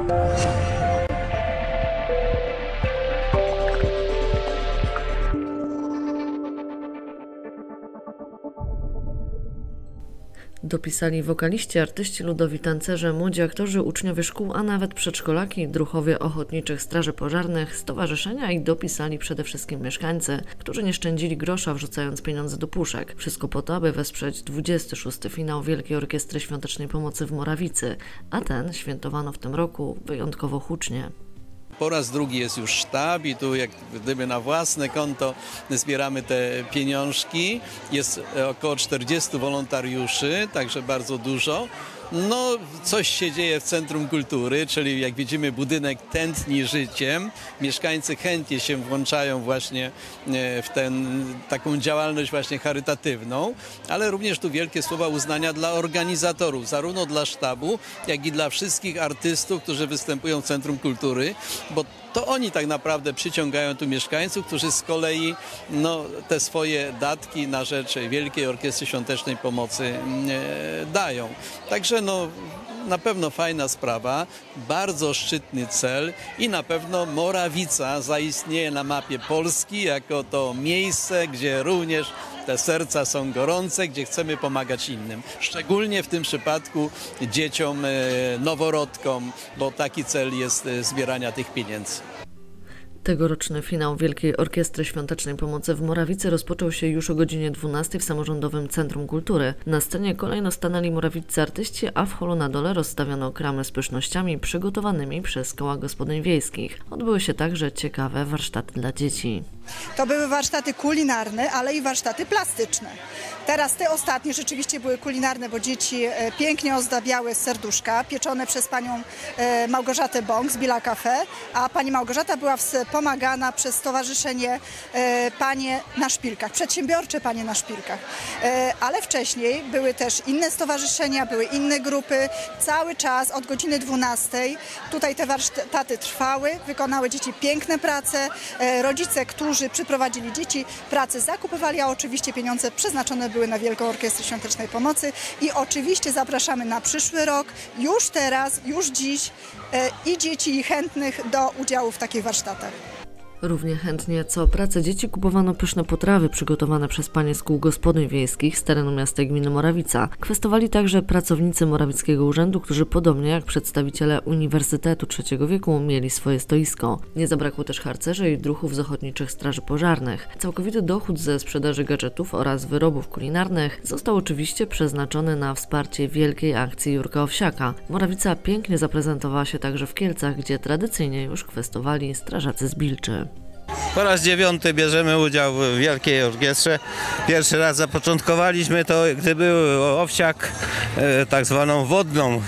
Dopisali wokaliści, artyści ludowi, tancerze, młodzi aktorzy, uczniowie szkół, a nawet przedszkolaki, druhowie ochotniczych straży pożarnych, stowarzyszenia i dopisali przede wszystkim mieszkańcy, którzy nie szczędzili grosza, wrzucając pieniądze do puszek. Wszystko po to, aby wesprzeć 26. finał Wielkiej Orkiestry Świątecznej Pomocy w Morawicy, a ten świętowano w tym roku wyjątkowo hucznie. Po raz drugi jest już sztab i tu jak gdyby na własne konto zbieramy te pieniążki. Jest około 40 wolontariuszy, także bardzo dużo. No, coś się dzieje w Centrum Kultury, czyli jak widzimy budynek tętni życiem. Mieszkańcy chętnie się włączają właśnie w taką działalność właśnie charytatywną, ale również tu wielkie słowa uznania dla organizatorów, zarówno dla sztabu, jak i dla wszystkich artystów, którzy występują w Centrum Kultury, bo to oni tak naprawdę przyciągają tu mieszkańców, którzy z kolei te swoje datki na rzecz Wielkiej Orkiestry Świątecznej Pomocy dają. Także na pewno fajna sprawa, bardzo szczytny cel i na pewno Morawica zaistnieje na mapie Polski jako to miejsce, gdzie również te serca są gorące, gdzie chcemy pomagać innym. Szczególnie w tym przypadku dzieciom, noworodkom, bo taki cel jest zbierania tych pieniędzy. Tegoroczny finał Wielkiej Orkiestry Świątecznej Pomocy w Morawicy rozpoczął się już o godzinie 12 w Samorządowym Centrum Kultury. Na scenie kolejno stanęli morawiccy artyści, a w holu na dole rozstawiono kramy z pysznościami przygotowanymi przez koła gospodyń wiejskich. Odbyły się także ciekawe warsztaty dla dzieci. To były warsztaty kulinarne, ale i warsztaty plastyczne. Teraz te ostatnie rzeczywiście były kulinarne, bo dzieci pięknie ozdabiały serduszka, pieczone przez panią Małgorzatę Bąk z Billa Cafe, a pani Małgorzata była wspomagana przez stowarzyszenie Panie na Szpilkach, przedsiębiorcze Panie na Szpilkach. Ale wcześniej były też inne stowarzyszenia, były inne grupy. Cały czas od godziny 12 tutaj te warsztaty trwały, wykonały dzieci piękne prace. Rodzice, którzy przyprowadzili dzieci, pracę zakupywali, a oczywiście pieniądze przeznaczone były na Wielką Orkiestrę Świątecznej Pomocy i oczywiście zapraszamy na przyszły rok, już teraz, już dziś i dzieci chętnych do udziału w takich warsztatach. Równie chętnie co pracę dzieci kupowano pyszne potrawy przygotowane przez panie z kół gospodyń wiejskich z terenu miasta i gminy Morawica. Kwestowali także pracownicy Morawickiego Urzędu, którzy podobnie jak przedstawiciele Uniwersytetu III wieku mieli swoje stoisko. Nie zabrakło też harcerzy i druhów z ochotniczych straży pożarnych. Całkowity dochód ze sprzedaży gadżetów oraz wyrobów kulinarnych został oczywiście przeznaczony na wsparcie wielkiej akcji Jurka Owsiaka. Morawica pięknie zaprezentowała się także w Kielcach, gdzie tradycyjnie już kwestowali strażacy z Bilczy. Po raz 9 bierzemy udział w Wielkiej Orkiestrze. Pierwszy raz zapoczątkowaliśmy to, gdy był Owsiak, tak zwaną wodną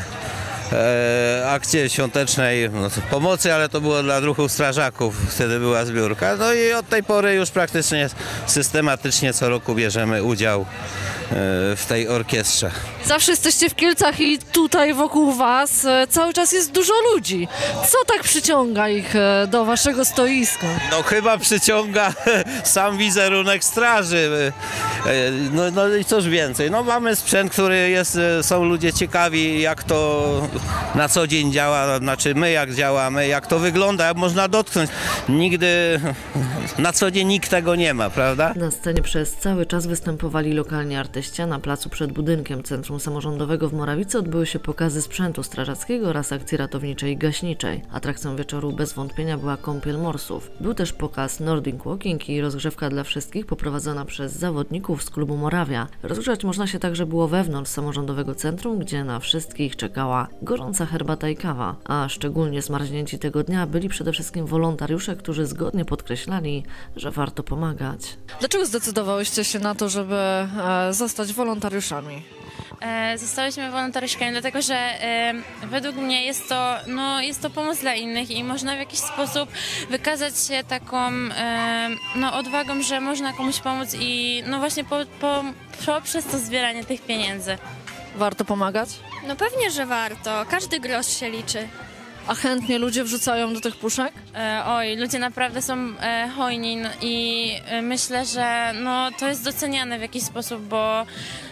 akcję świątecznej pomocy, ale to było dla druhów strażaków, wtedy była zbiórka. No i od tej pory już praktycznie systematycznie co roku bierzemy udział w tej orkiestrze. Zawsze jesteście w Kielcach i tutaj wokół was cały czas jest dużo ludzi. Co tak przyciąga ich do waszego stoiska? No chyba przyciąga sam wizerunek straży. No i cóż więcej. No mamy sprzęt, który są ludzie ciekawi, jak to na co dzień działa, znaczy my jak działamy, jak to wygląda, jak można dotknąć. Nigdy na co dzień nikt tego nie ma, prawda? Na scenie przez cały czas występowali lokalni artyści. Na placu przed budynkiem Centrum Samorządowego w Morawicy odbyły się pokazy sprzętu strażackiego oraz akcji ratowniczej i gaśniczej. Atrakcją wieczoru bez wątpienia była kąpiel morsów. Był też pokaz Nordic Walking i rozgrzewka dla wszystkich poprowadzona przez zawodników z klubu Morawia. Rozgrzać można się także było wewnątrz samorządowego centrum, gdzie na wszystkich czekała gorąca herbata i kawa. A szczególnie zmarznięci tego dnia byli przede wszystkim wolontariusze, którzy zgodnie podkreślali, że warto pomagać. Dlaczego zdecydowałyście się na to, żeby zostać wolontariuszami? Zostałyśmy wolontariuszkami, dlatego że według mnie jest to pomoc dla innych i można w jakiś sposób wykazać się taką odwagą, że można komuś pomóc i właśnie poprzez to zbieranie tych pieniędzy. Warto pomagać? No pewnie, że warto. Każdy grosz się liczy. A chętnie ludzie wrzucają do tych puszek? Oj, ludzie naprawdę są hojni i myślę, że to jest doceniane w jakiś sposób, bo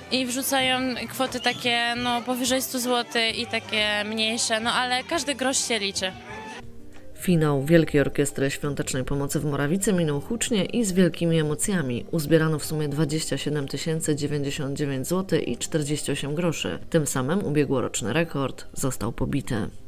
i wrzucają kwoty takie no powyżej 100 zł i takie mniejsze, no ale każdy grosz się liczy. Finał Wielkiej Orkiestry Świątecznej Pomocy w Morawicy minął hucznie i z wielkimi emocjami. Uzbierano w sumie 27 099 zł i 48 groszy. Tym samym ubiegłoroczny rekord został pobity.